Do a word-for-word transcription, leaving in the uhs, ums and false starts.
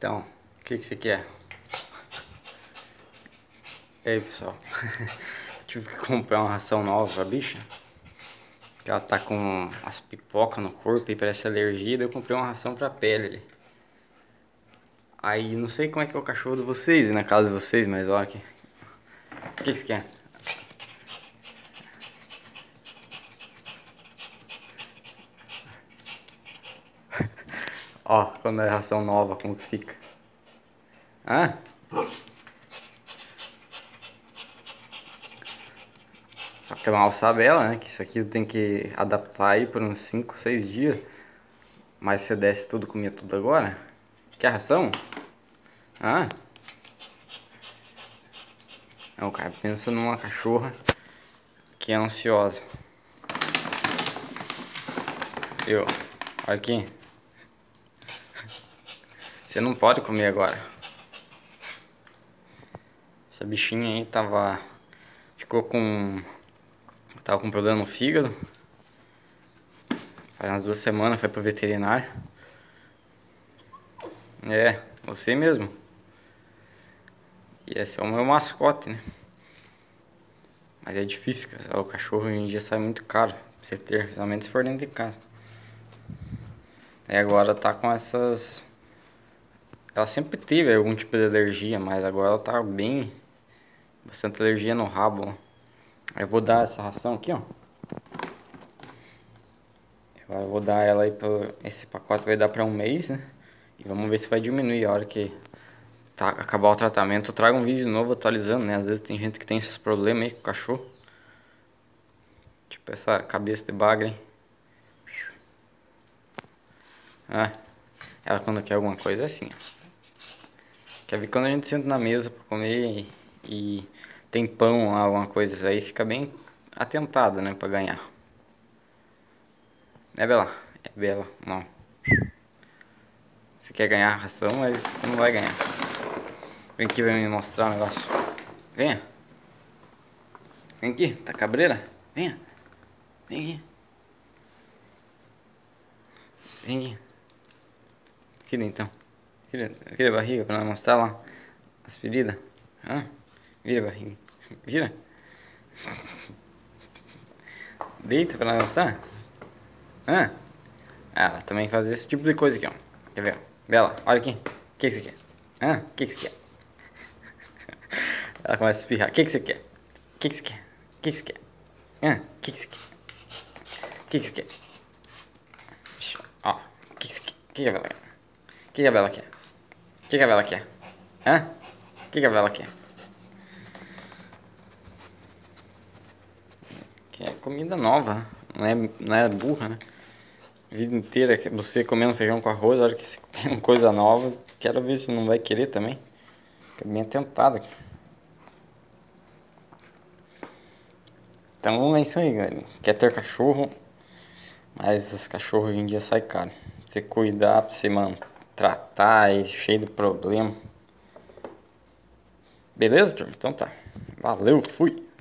Então, o que que você quer? E aí, pessoal? Tive que comprar uma ração nova pra bicha, que ela tá com as pipocas no corpo e parece alergia. Daí eu comprei uma ração pra pele ali. Aí não sei como é que é o cachorro de vocês e na casa de vocês, mas olha aqui. O que que você quer? Ó, quando é ração nova, como que fica? Hã? Só que é mal sabe ela, né? Que isso aqui tem que adaptar aí por uns cinco, seis dias. Mas você desce tudo, comia tudo agora? Quer ração? Hã? Não, cara, pensa numa cachorra que é ansiosa. Eu, olha aqui. Você não pode comer agora. Essa bichinha aí tava... Ficou com... Tava com problema no fígado. Faz umas duas semanas, foi pro veterinário. É, você mesmo. E esse é o meu mascote, né? Mas é difícil, cara. O cachorro hoje em dia sai muito caro pra você ter, principalmente se for dentro de casa. E agora tá com essas... Ela sempre teve algum tipo de alergia, mas agora ela tá bem... Bastante alergia no rabo, ó. Aí eu vou dar essa ração aqui, ó. Agora eu vou dar ela aí pro... Esse pacote vai dar pra um mês, né? E vamos ver se vai diminuir a hora que tá, acabar o tratamento. Eu trago um vídeo novo atualizando, né? Às vezes tem gente que tem esses problemas aí com o cachorro. Tipo essa cabeça de bagre, hein? Ah, ela quando quer alguma coisa é assim, ó. Quer ver quando a gente senta na mesa pra comer e, e tem pão, alguma coisa aí, fica bem atentada, né? Pra ganhar. É Bela? É Bela, não. Você quer ganhar a ração, mas você não vai ganhar. Vem aqui pra me mostrar o negócio. Venha. Vem aqui, tá cabreira? Venha. Vem aqui. Vem aqui. Vira então. Vira, vira a barriga pra nós mostrar lá as feridas. Hã? Vira a barriga. Vira. Deita pra nós mostrar. Hã? Ah, ela também faz esse tipo de coisa aqui, ó. Quer ver? Bela, olha aqui. O que você quer? Hã? O que você quer? Ela começa a espirrar. O que você quer? O que você quer? O que você quer? Hã? O que você quer? O que você quer? Ó, o que você quer? O que a Bela quer? O que a Bela quer? O que a Bela quer? Hã? O que a Bela quer? Quer comida nova. Não é, não é burra, né? A vida inteira você comendo feijão com arroz, a hora que você come coisa nova, quero ver se não vai querer também. Fica bem tentada. Então é isso aí, galera. Quer ter cachorro, mas os cachorros hoje em dia saem caro. Você cuidar, pra você, mano, tratar, é cheio de problema. Beleza, turma? Então tá. Valeu, fui!